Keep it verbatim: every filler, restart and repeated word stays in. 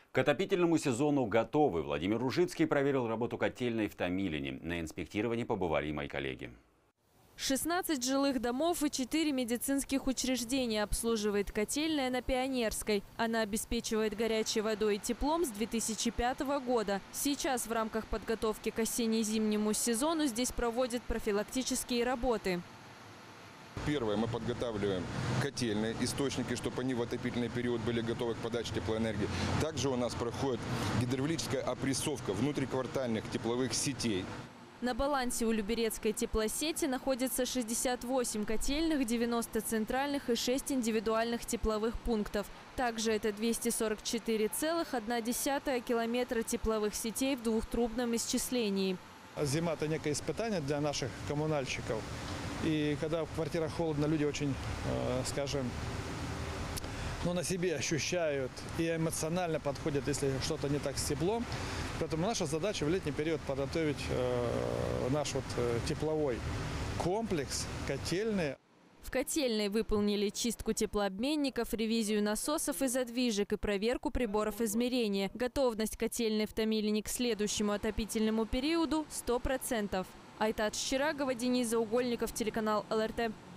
К отопительному сезону готовы. Владимир Ружицкий проверил работу котельной в Томилине. На инспектировании побывали и мои коллеги. шестнадцать жилых домов и четыре медицинских учреждения обслуживает котельная на Пионерской. Она обеспечивает горячей водой и теплом с две тысячи пятого года. Сейчас в рамках подготовки к осенне-зимнему сезону здесь проводят профилактические работы. Первое, мы подготавливаем котельные источники, чтобы они в отопительный период были готовы к подаче теплоэнергии. Также у нас проходит гидравлическая опрессовка внутриквартальных тепловых сетей. На балансе у Люберецкой теплосети находится шестьдесят восемь котельных, девяносто центральных и шесть индивидуальных тепловых пунктов. Также это двести сорок четыре целых одна десятая километра тепловых сетей в двухтрубном исчислении. Зима – это некое испытание для наших коммунальщиков. И когда в квартирах холодно, люди очень, э, скажем, ну, на себе ощущают и эмоционально подходят, если что-то не так с теплом. Поэтому наша задача в летний период подготовить э, наш вот, э, тепловой комплекс, котельные. В котельной выполнили чистку теплообменников, ревизию насосов и задвижек и проверку приборов измерения. Готовность котельной в Томилине к следующему отопительному периоду – сто процентов. Айтат Щерагова, Денис Заугольников, телеканал эл эр тэ.